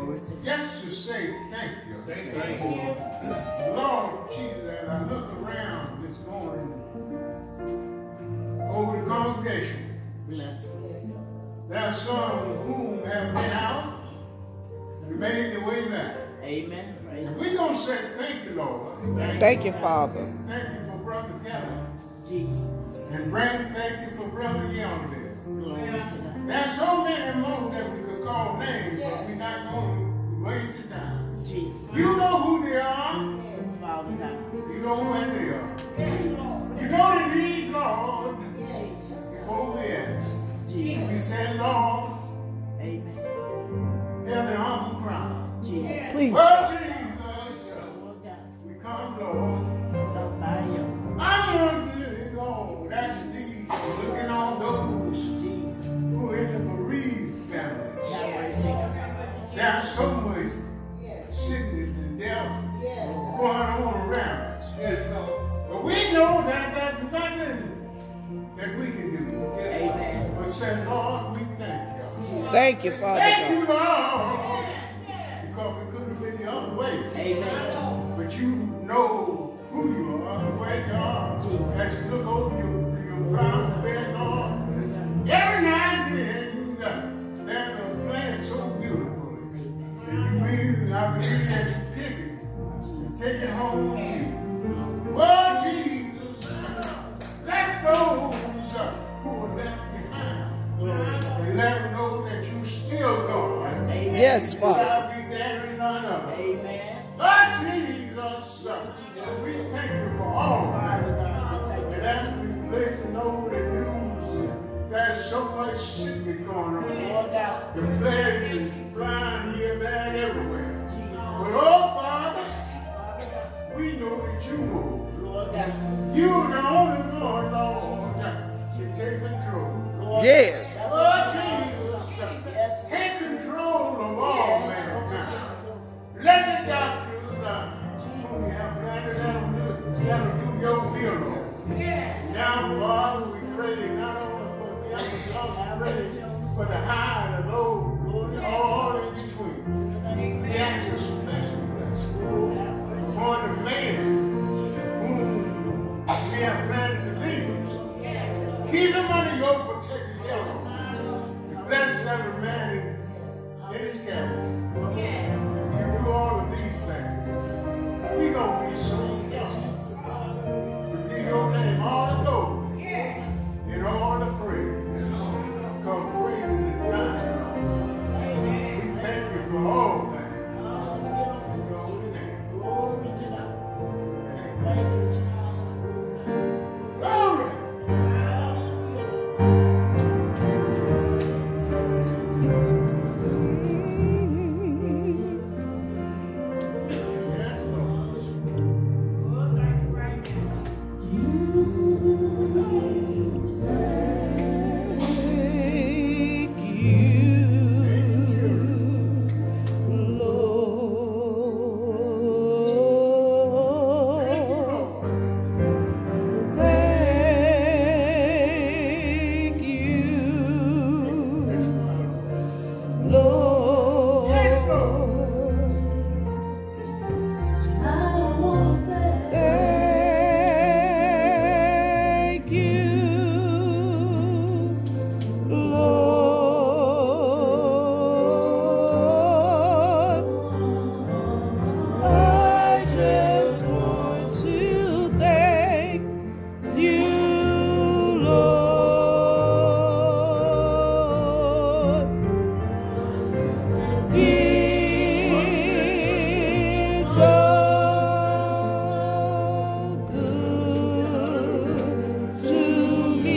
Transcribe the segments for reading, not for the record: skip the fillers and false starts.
just to say thank you. Thank you. Lord Jesus, as I look around this morning over the congregation, there are some whom have been out and made their way back. Amen. If we're going to say thank you, Lord. Thank you, Father. Thank you for Brother Kelly. Jesus. And thank you for Brother Yonder. There are so many more that we could call names, but we're not going to waste the time. Jesus. You know who they are. You know where they are. You know the need, Lord, before we ask. We say, Lord, amen. hear the humble cry. Please. Well, Jesus, we come, Lord. I want you, Lord, that you need, looking on those who are in the bereaved families. There's so much sickness and death going on around us. But we know that there's nothing that we can do. Amen. But say, Lord, we thank you. Thank you, Father. Thank you, Lord. Because it could have been the other way. Amen. But you know who you are, where you are. As you look over your brown bed, Lord. Every now and then, there's a plant so beautifully. And I believe that you pick it and take it home with you. Oh, Jesus, let those who are left behind, and let them know that you still God. Yes, Father. Shall be there and none other. Amen. Lord Jesus, we thank you for all of that. And as we listen over the news, there's so much sickness going on. The plague is flying here, there, and everywhere. But oh, Father, we know that you know. You're the only one, Lord, to take control. Yes. Lord Jesus, take control of all mankind. Let the doctors whom you have planted, let them do your will, Lord. Now, Father, we pray not only for the young, we pray for the high and the low, all in between. We ask a special blessing for the man whom we have planted the leaders. Keep him under your protective care. Bless every man in his cabinet. To do all of these things, we're going to be so careful to give your name all the glory and all the praise. Because praise is thine. We thank you for all things. In your holy name. Glory to God. Thank you, Jesus. Glory. Yes, Lord. Thank you, Lord. Thank you, Lord. Thank you, Yes, Lord. Lord. Yes, Lord. Thank you, Lord. I just want to thank you, Lord. It's so good to me.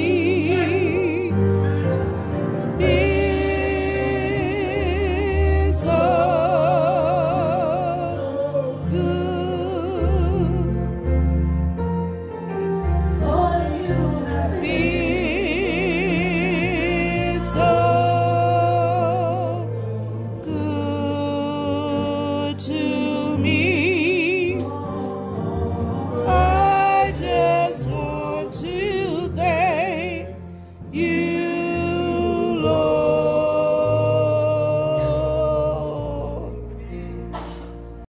It's so It's so good to